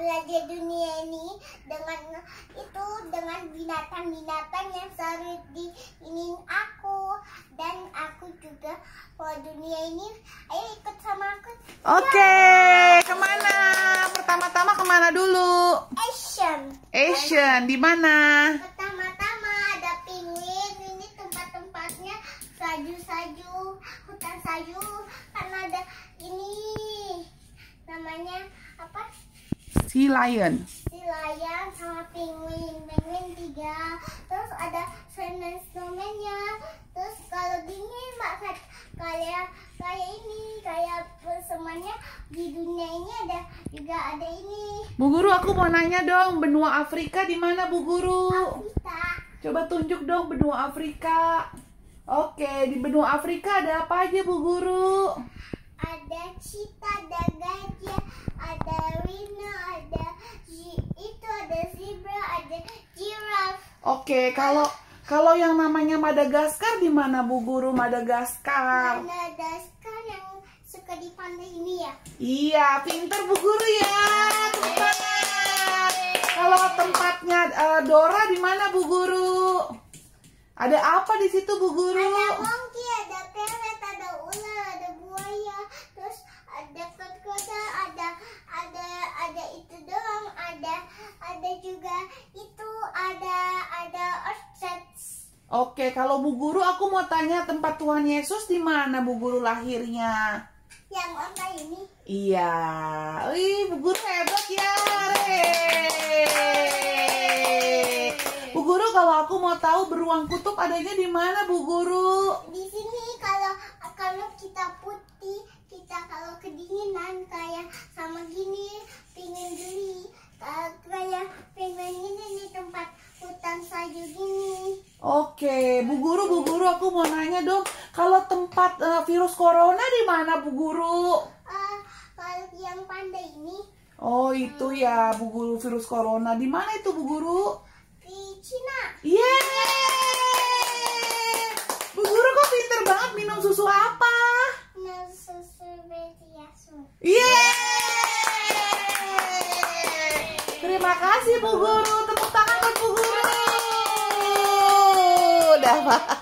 belajar dunia ini dengan binatang-binatang yang selalu diingin aku, dan aku juga kalau dunia ini. Ayo ikut sama aku. Oke, kemana? Pertama-tama kemana dulu? Asian, di mana? Pertama-tama ada penguin. Ini tempat-tempatnya salju-salju, hutan salju. Karena ada ini namanya apa? Sea lion Sama penguin 3. Terus ada snowman-nya. Terus kalau dingin mbak, kayak semuanya di dunia ini juga ada ini. Bu Guru, aku mau nanya dong, benua Afrika di mana Bu Guru? Afrika. Coba tunjuk dong benua Afrika. Oke, di benua Afrika ada apa aja Bu Guru? Ada cheetah, ada gajah, ada rhino, ada zebra, ada giraffe. Oke, kalau yang namanya Madagaskar di mana Bu Guru? Madagaskar. Madagaskar yang suka di pantai ini ya? Iya, pinter Bu Guru ya. Kalau tempatnya Dora di mana Bu Guru? Ada apa di situ Bu Guru? Ada monkey, ada parrot, ada ular, ada buaya, terus ada krokodil, ada itu doang, ada juga itu, ada ostrich. Oke, kalau Bu Guru aku mau tanya tempat Tuhan Yesus di mana Bu Guru lahirnya? Yang onta ini. Iya. Wih, Bu Guru hebat ya. Bu Guru, kalau aku mau tahu beruang kutub adanya di mana Bu Guru? Di sini kalau kita putih, kita kalau kedinginan kayak sama gini, pengen beli kayak pengen ini di tempat hutan salju gini. Oke, Bu Guru, aku mau nanya dong, kalau tempat virus corona di mana Bu Guru? Kalau yang pandai ini. Oh, itu ya Bu Guru, virus corona. Di mana itu Bu Guru? Di Cina. Yeay! Bu Guru kok pinter banget, minum susu apa? Minum susu Betiasu. Yeay! Terima kasih Bu Guru, tepuk tangan buat Bu Guru. Udah, Pak.